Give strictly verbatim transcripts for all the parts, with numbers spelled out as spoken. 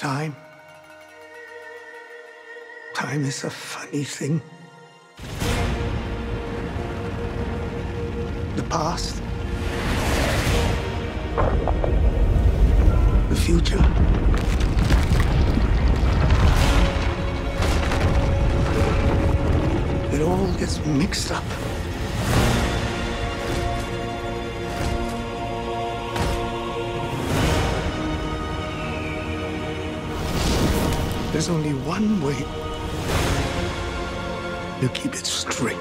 Time. Time is a funny thing. The past. The future. It all gets mixed up. There's only one way to keep it straight.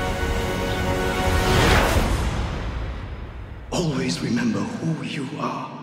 Always remember who you are.